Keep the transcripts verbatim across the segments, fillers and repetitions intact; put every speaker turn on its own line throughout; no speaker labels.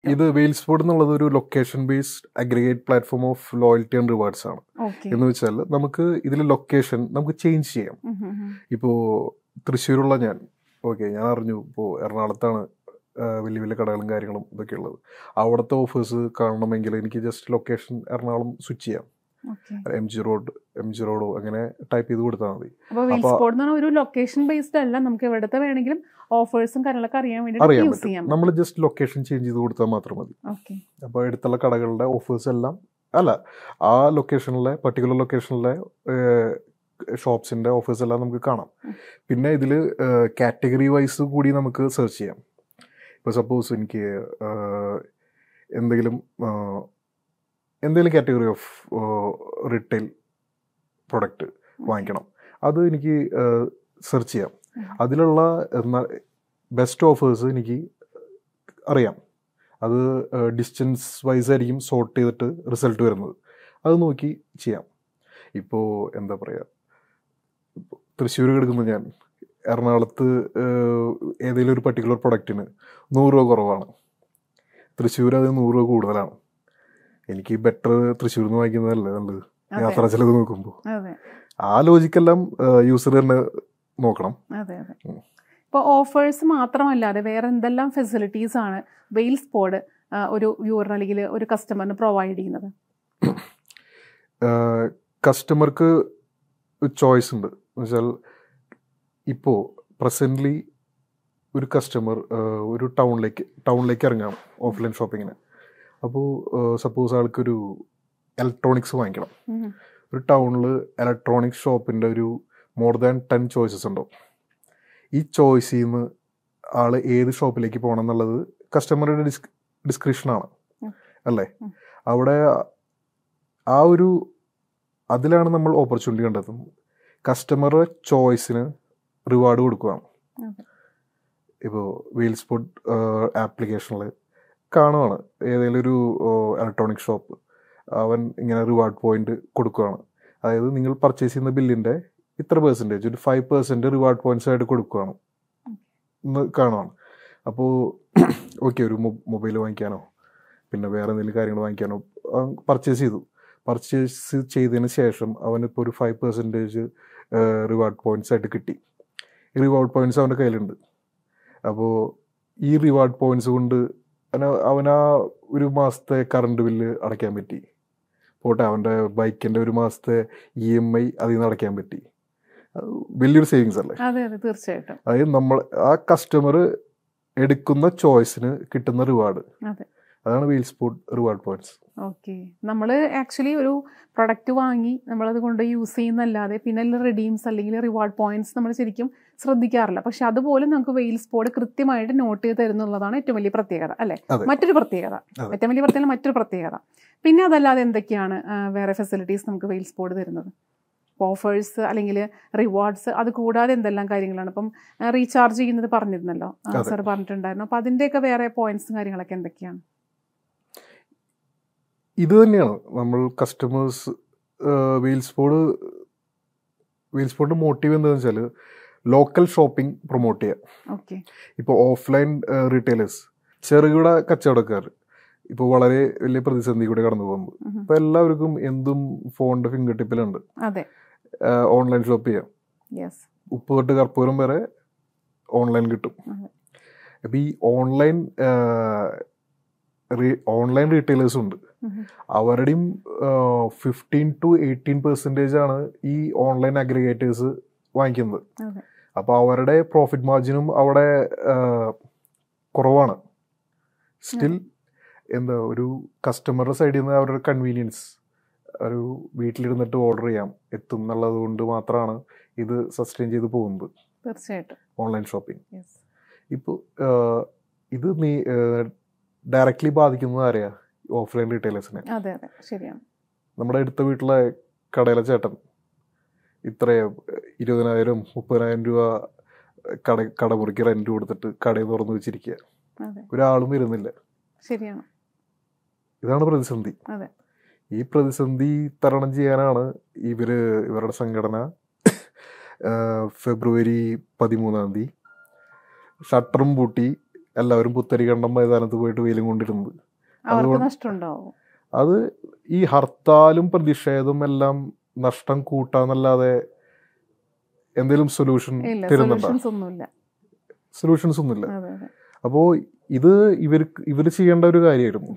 ഇത് വെയിൽസ്പോർട്ട് എന്നുള്ളത് ഒരു location based aggregate platform of loyalty and rewards ആണ്. എന്ന് വെച്ചാൽ നമുക്ക് ഇതിൽ ലൊക്കേഷൻ നമുക്ക് ചേഞ്ച് ചെയ്യാം. ഇപ്പോൾ തൃശ്ശൂരുള്ള ഞാൻ ഓക്കെ ഞാൻ അറിഞ്ഞു ഇപ്പോൾ എറണാകുളത്താണ് വലിയ വലിയ കടകളും കാര്യങ്ങളും ഇതൊക്കെ ഉള്ളത്. അവിടുത്തെ ഓഫേഴ്സ് കാണണമെങ്കിൽ എനിക്ക് ജസ്റ്റ് ലൊക്കേഷൻ എറണാകുളം സ്വിച്ച് ചെയ്യാം. M G road M G റോഡോ അങ്ങനെ ടൈപ്പ് ചെയ്ത് കൊടുത്താൽ മതി.
ഒരു ലൊക്കേഷൻ ബേസ്ഡ് അല്ല, നമുക്ക് എവിടത്തെ വേണമെങ്കിലും ഓഫേഴ്സും കാര്യങ്ങളൊക്കെ അറിയാൻ വേണ്ടി
അറിയാൻ പറ്റും. നമ്മൾ ജസ്റ്റ് ലൊക്കേഷൻ ചേഞ്ച് ചെയ്ത് കൊടുത്താൽ മാത്രം മതി. അപ്പോൾ അടുത്തുള്ള കടകളുടെ ഓഫേഴ്സ് എല്ലാം അല്ല ആ ലൊക്കേഷനിലെ പർട്ടിക്കുലർ ലൊക്കേഷനിലെ ഷോപ്സിൻ്റെ ഓഫേഴ്സ് എല്ലാം നമുക്ക് കാണാം. പിന്നെ ഇതിൽ കാറ്റഗറി വൈസ് കൂടി നമുക്ക് സെർച്ച് ചെയ്യാം. ഇപ്പോൾ സപ്പോസ് എനിക്ക് എന്തെങ്കിലും എന്തെങ്കിലും കാറ്റഗറി ഓഫ് റീറ്റെയിൽ പ്രൊഡക്റ്റ് വാങ്ങിക്കണം, അത് എനിക്ക് സെർച്ച് ചെയ്യാം. അതിലുള്ള ബെസ്റ്റ് ഓഫേഴ്സ് എനിക്ക് അറിയാം. അത് ഡിസ്റ്റൻസ് വൈസ് ആയിരിക്കും സോർട്ട് ചെയ്തിട്ട് റിസൾട്ട് വരുന്നത്. അത് നോക്കി ചെയ്യാം. ഇപ്പോൾ എന്താ പറയുക, ഇപ്പോൾ തൃശ്ശൂർ കിടക്കുന്ന ഞാൻ എറണാകുളത്ത് ഏതെങ്കിലും ഒരു പർട്ടിക്കുലർ പ്രൊഡക്റ്റിന് നൂറ് രൂപ കുറവാണ്, തൃശ്ശൂർ അത് നൂറ് രൂപ കൂടുതലാണ്. എനിക്ക് ബെറ്റർ തൃശ്ശൂരിൽ നിന്ന് വാങ്ങിക്കുന്നതല്ലേ നല്ലത് യാത്രാ ചെലവ് നോക്കുമ്പോൾ. ആ ലോജിക്കെല്ലാം യൂസർ തന്നെ നോക്കണം.
അതെ അതെ. ഇപ്പോൾ ഓഫേഴ്സ് മാത്രമല്ലാതെ വേറെ എന്തെല്ലാം ഫെസിലിറ്റീസ് ആണ് വെയിൽസ്പോർട്ട് ഒരു വ്യൂവറിന് അല്ലെങ്കിൽ ഒരു കസ്റ്റമറിന് പ്രൊവൈഡ് ചെയ്യുന്നത്?
കസ്റ്റമർക്ക് ചോയ്സ് ഉണ്ട്. എന്ന് വെച്ചാൽ ഇപ്പോൾ പ്രസൻ്റ്ലി ഒരു കസ്റ്റമർ ഒരു ടൗണിലേക്ക് ടൗണിലേക്ക് ഇറങ്ങാം ഓഫ്ലൈൻ ഷോപ്പിങ്ങിന്. അപ്പോൾ സപ്പോസ് ആൾക്കൊരു ഇലക്ട്രോണിക്സ് വാങ്ങിക്കണം. ഒരു ടൗണിൽ ഇലക്ട്രോണിക്സ് ഷോപ്പിൻ്റെ ഒരു മോർ ദാൻ ടെൻ ചോയ്സസ് ഉണ്ടാവും. ഈ ചോയ്സിൽ നിന്ന് ആൾ ഏത് ഷോപ്പിലേക്ക് പോകണം എന്നുള്ളത് കസ്റ്റമറുടെ ഡിസ് ഡിസ്ക്രിപ്ഷനാണ് അല്ലേ. അവിടെ ആ ഒരു അതിലാണ് നമ്മൾ ഓപ്പർച്യൂണിറ്റി കണ്ടെത്തുന്നത്. കസ്റ്റമറുടെ ചോയ്സിന് റിവാർഡ് കൊടുക്കുകയാണ്. ഇപ്പോൾ വെയിൽസ്പോർട്ട് ആപ്ലിക്കേഷനിൽ കാണുവാണ് ഏതെങ്കിലും ഒരു ഇലക്ട്രോണിക് ഷോപ്പ്, അവൻ ഇങ്ങനെ റിവാർഡ് പോയിന്റ് കൊടുക്കുകയാണ്. അതായത് നിങ്ങൾ പർച്ചേസ് ചെയ്യുന്ന ബില്ലിൻ്റെ ഇത്ര പെർസെൻറ്റേജ് ഒരു ഫൈവ് പെർസെൻറ്റ് റിവാർഡ് പോയിന്റ്സ് ആയിട്ട് കൊടുക്കുകയാണ് എന്ന് കാണുവാണ്. അപ്പോൾ ഓക്കെ ഒരു മൊബൈൽ വാങ്ങിക്കാനോ പിന്നെ വേറെ എന്തെങ്കിലും കാര്യങ്ങൾ വാങ്ങിക്കാനോ പർച്ചേസ് ചെയ്തു. പർച്ചേസ് ചെയ്തതിന് ശേഷം അവനിപ്പോൾ ഒരു ഫൈവ് പെർസെൻറ്റേജ് റിവാർഡ് പോയിന്റ്സ് ആയിട്ട് കിട്ടി. ഈ റിവാർഡ് പോയിന്റ്സ് അവൻ്റെ കയ്യിലുണ്ട്. അപ്പോൾ ഈ റിവാർഡ് പോയിന്റ്സ് കൊണ്ട് അവനാ ഒരു മാസത്തെ കറണ്ട് ബില്ല് അടയ്ക്കാൻ പറ്റി. പോട്ടെ അവൻ്റെ ബൈക്കിൻ്റെ ഒരു മാസത്തെ ഇ എം ഐ അതിൽ നിന്ന് അടയ്ക്കാൻ പറ്റി. വലിയൊരു സേവിങ്സ് അല്ലേ?
അതെ അതെ തീർച്ചയായിട്ടും.
അതായത് നമ്മൾ ആ കസ്റ്റമർ എടുക്കുന്ന ചോയ്സിന് കിട്ടുന്ന റിവാർഡ്, അതാണ് വെയിൽസ്പോർട്ട് റിവാർഡ് പോയിന്റ്സ്.
ഓക്കെ, നമ്മൾ ആക്ച്വലി ഒരു പ്രൊഡക്റ്റ് വാങ്ങി നമ്മളത് കൊണ്ട് യൂസ് ചെയ്യുന്നല്ലാതെ പിന്നെ റിഡീംസ് അല്ലെങ്കിൽ റിവാർഡ് പോയിന്റ്സ് നമ്മൾ ശരിക്കും ശ്രദ്ധിക്കാറില്ല. പക്ഷെ അതുപോലെ നമുക്ക് വെയിൽസ്പോർട്ട് കൃത്യമായിട്ട് നോട്ട് ചെയ്ത് തരുന്നുള്ളതാണ് ഏറ്റവും വലിയ പ്രത്യേകത അല്ലേ? മറ്റൊരു പ്രത്യേകത, ഏറ്റവും വലിയ പ്രത്യേകത മറ്റൊരു പ്രത്യേകത. പിന്നെ അതല്ലാതെ എന്തൊക്കെയാണ് വേറെ ഫെസിലിറ്റീസ് നമുക്ക് വെയിൽസ്പോർട്ട് തരുന്നത്? ഓഫേഴ്സ് അല്ലെങ്കിൽ റിവാർഡ്സ് അത് കൂടാതെ എന്തെല്ലാം കാര്യങ്ങളാണ്? ഇപ്പം റീചാർജ് ചെയ്യുന്നത് പറഞ്ഞിരുന്നല്ലോ സാർ, പറഞ്ഞിട്ടുണ്ടായിരുന്നു. അപ്പം അതിൻ്റെയൊക്കെ വേറെ പോയിന്റ്സും കാര്യങ്ങളൊക്കെ എന്തൊക്കെയാണ്?
ഇത് തന്നെയാണ് നമ്മൾ കസ്റ്റമേഴ്സ് വെയിൽസ്പോർട്ട് വെയിൽസ്പോർട്ട് മോട്ടീവ് എന്താണെന്ന് വെച്ചാൽ ലോക്കൽ ഷോപ്പിംഗ് പ്രൊമോട്ട് ചെയ്യാം.
ഓക്കെ,
ഇപ്പോൾ ഓഫ്ലൈൻ റീറ്റെയിലേഴ്സ് ചെറുകിട കച്ചവടക്കാർ ഇപ്പോൾ വളരെ വലിയ പ്രതിസന്ധി കൂടെ കടന്നു പോകുന്നത്. ഇപ്പോൾ എല്ലാവർക്കും എന്തും ഫോണിൻ്റെ ഫിംഗർ ടിപ്പിലുണ്ട്. ഓൺലൈൻ ഷോപ്പ് ചെയ്യാം. ഉപ്പ് തൊട്ട് കർപ്പൂരം വരെ ഓൺലൈൻ കിട്ടും. അപ്പോൾ ഈ ഓൺലൈൻ ഓൺലൈൻ റീറ്റെയിലേഴ്സും ഉണ്ട്. അവരുടെയും ഫിഫ്റ്റീൻ ടു എയ്റ്റീൻ പെർസെൻറ്റേജ് ആണ് ഈ ഓൺലൈൻ അഗ്രിഗേറ്റേഴ്സ് വാങ്ങിക്കുന്നത്. അപ്പോൾ അവരുടെ പ്രോഫിറ്റ് മാർജിനും അവിടെ കുറവാണ്. സ്റ്റിൽ എന്താ ഒരു കസ്റ്റമറുടെ സൈഡിൽ നിന്ന് അവരുടെ കൺവീനിയൻസ്, ഒരു വീട്ടിലിരുന്നിട്ട് ഓർഡർ ചെയ്യാം എത്തും എന്നുള്ളത് കൊണ്ട് മാത്രമാണ് ഇത് സസ്റ്റെയിൻ ചെയ്ത് പോകുന്നത്.
തീർച്ചയായിട്ടും
ഓൺലൈൻ ഷോപ്പിംഗ് ഇപ്പോൾ ഇത് നീ ഡയറക്റ്റ്ലി ബാധിക്കുന്നത് ആരെയാ? ഓഫ്ലൈൻ റീറ്റെയിലേഴ്സിനെ.
അതെ അതെ ശരിയാണ്.
നമ്മുടെ അടുത്ത വീട്ടിലെ കടയിലെ ചേട്ടൻ ഇത്ര ഇരുപതിനായിരം മുപ്പതിനായിരം രൂപ കട കടമുറിക്ക് റെന്റ് കൊടുത്തിട്ട് കടയിൽ തുറന്നു വെച്ചിരിക്കുക, ഒരാളും വരുന്നില്ല.
ശരിയാണ്.
ഇതാണ് പ്രതിസന്ധി. ഈ പ്രതിസന്ധി തരണം ചെയ്യാനാണ് ഇവര് ഇവരുടെ സംഘടന ഫെബ്രുവരി പതിമൂന്നാം തീയതി ഷട്ടറും പൂട്ടി എല്ലാവരും പുത്തരിക്കണ്ടം മൈതാനത്ത് പോയിട്ട് വെയിലും കൊണ്ടിരുന്നത്.
അവർക്ക് നഷ്ടമുണ്ടാവും.
അത് ഈ ഹർത്താലും പ്രതിഷേധവും എല്ലാം നഷ്ടം കൂട്ടാന്നല്ലാതെ എന്തെങ്കിലും സൊല്യൂഷൻ തരുന്നുണ്ടോ? സൊല്യൂഷൻസ് ഒന്നുമില്ല. അപ്പോൾ ഇത് ഇവർക്ക് ഇവർ ചെയ്യേണ്ട ഒരു കാര്യമായിരുന്നു.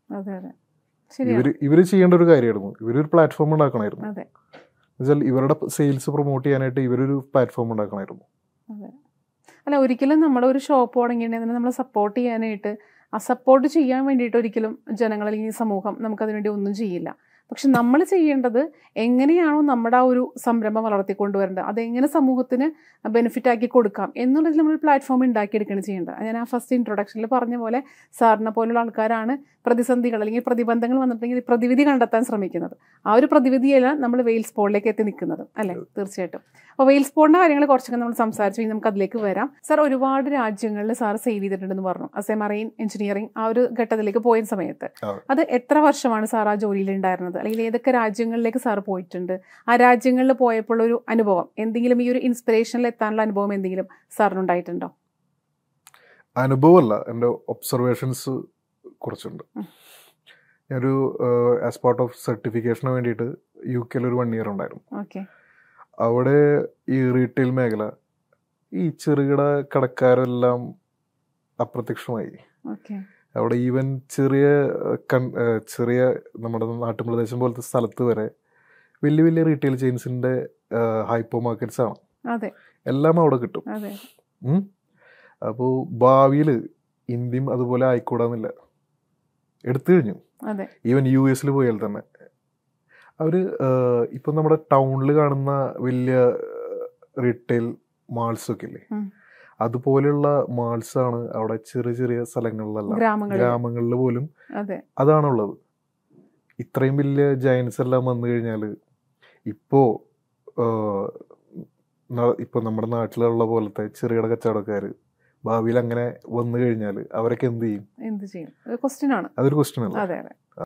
ഇവര് ഇവര് ചെയ്യേണ്ട ഒരു കാര്യമായിരുന്നു. ഇവരൊരു പ്ലാറ്റ്ഫോം ഉണ്ടാക്കണമായിരുന്നു. എന്നുവെച്ചാൽ ഇവരുടെ സെയിൽസ് പ്രൊമോട്ട് ചെയ്യാനായിട്ട് ഇവരൊരു പ്ലാറ്റ്ഫോം ഉണ്ടാക്കണമായിരുന്നു.
അല്ല, ഒരിക്കലും നമ്മുടെ ഒരു ഷോപ്പ് തുടങ്ങിയിട്ടുണ്ടെങ്കിൽ നമ്മളെ സപ്പോർട്ട് ചെയ്യാനായിട്ട്, ആ സപ്പോർട്ട് ചെയ്യാൻ വേണ്ടിയിട്ട് ഒരിക്കലും ജനങ്ങൾ അല്ലെങ്കിൽ സമൂഹം നമുക്കതിനുവേണ്ടി ഒന്നും ചെയ്യില്ല. പക്ഷെ നമ്മൾ ചെയ്യേണ്ടത് എങ്ങനെയാണോ നമ്മുടെ ആ ഒരു സംരംഭം വളർത്തിക്കൊണ്ടുവരേണ്ടത്, അതെങ്ങനെ സമൂഹത്തിന് ബെനിഫിറ്റ് ആക്കി കൊടുക്കാം എന്നുള്ളതിൽ നമ്മൾ പ്ലാറ്റ്ഫോം ഉണ്ടാക്കിയെടുക്കുകയാണ് ചെയ്യേണ്ടത്. ഞാൻ ആ ഫസ്റ്റ് ഇൻട്രൊഡക്ഷനിൽ പറഞ്ഞ പോലെ സാറിനെ പോലുള്ള ആൾക്കാരാണ് പ്രതിസന്ധികൾ അല്ലെങ്കിൽ പ്രതിബന്ധങ്ങൾ വന്നിട്ടുണ്ടെങ്കിൽ പ്രതിവിധി കണ്ടെത്താൻ ശ്രമിക്കുന്നത്. ആ ഒരു പ്രതിവിധിയെല്ലാം നമ്മൾ വെയിൽസ് പോളിലേക്ക് എത്തി നിൽക്കുന്നത് അല്ലേ? തീർച്ചയായിട്ടും. അപ്പോൾ വെയിൽസ് പോളിൻ്റെ കാര്യങ്ങൾ കുറച്ചൊക്കെ നമ്മൾ സംസാരിച്ചു, നമുക്ക് അതിലേക്ക് വരാം. സാർ ഒരുപാട് രാജ്യങ്ങളിൽ സാർ സേവ് ചെയ്തിട്ടുണ്ടെന്ന് പറഞ്ഞു. ആസ് എ മറൈൻ എഞ്ചിനീയറിംഗ് ആ ഒരു ഘട്ടത്തിലേക്ക് പോയ സമയത്ത് അത് എത്ര വർഷമാണ് സാർ ആ ജോലിയിൽ ഉണ്ടായിരുന്നത്, അല്ലെങ്കിൽ ഏതൊക്കെ രാജ്യങ്ങളിലേക്ക് സാർ പോയിട്ടുണ്ട്? ആ രാജ്യങ്ങളിൽ പോയപ്പോൾ ഒരു അനുഭവം, എന്തെങ്കിലും ഈ ഒരു ഇൻസ്പിറേഷനിൽ എത്താനുള്ള അനുഭവം എന്തെങ്കിലും സാറിനുണ്ടായിട്ടുണ്ടോ?
അനുഭവമല്ല, എൻ്റെ ഒബ്സർവേഷൻസ് കുറച്ചുണ്ട്. ഞാനൊരു ആസ് പാർട്ട് ഓഫ് സർട്ടിഫിക്കേഷന് വേണ്ടിയിട്ട് യു കെയിൽ ഒരു വൺ ഇയർ ഉണ്ടായിരുന്നു.
ഓക്കെ.
അവിടെ ഈ റീറ്റെയിൽ മേഖല, ഈ ചെറുകിട കടക്കാരെല്ലാം അപ്രത്യക്ഷമായി. അവിടെ ഈവൻ ചെറിയ ചെറിയ നമ്മുടെ നാട്ടുപ്രദേശം പോലത്തെ സ്ഥലത്ത് വരെ വലിയ വലിയ റീറ്റെയിൽ ചെയിൻസിൻ്റെ ഹൈപ്പർ മാർക്കറ്റ്സ് ആണ്, എല്ലാം അവിടെ കിട്ടും. അപ്പോൾ ഭാവിയിൽ ഇന്ത്യയും അതുപോലെ ആയിക്കൂടാന്നില്ല, എടുത്തു കഴിഞ്ഞു. ഈവൻ യു എസിൽ പോയാൽ തന്നെ അവർ ഇപ്പം നമ്മുടെ ടൗണിൽ കാണുന്ന വലിയ റീറ്റെയിൽ മാൾസൊക്കെ ഇല്ലേ, അതുപോലെയുള്ള മാൾസാണ് അവിടെ ചെറിയ ചെറിയ സ്ഥലങ്ങളിലല്ല, ഗ്രാമങ്ങളിൽ പോലും അതാണുള്ളത്. ഇത്രയും വലിയ ജയൻസ് എല്ലാം വന്നു കഴിഞ്ഞാൽ ഇപ്പോൾ ഇപ്പോൾ നമ്മുടെ നാട്ടിലുള്ള പോലത്തെ ചെറുകിട കച്ചവടക്കാർ ഭാവിയിൽ അങ്ങനെ വന്നു കഴിഞ്ഞാൽ അവരൊക്കെ എന്ത് ചെയ്യും?
എന്ത് ചെയ്യും? ക്വസ്റ്റ്യൻ ആണ്.
അതൊരു ക്വസ്റ്റ്യൻ അല്ല.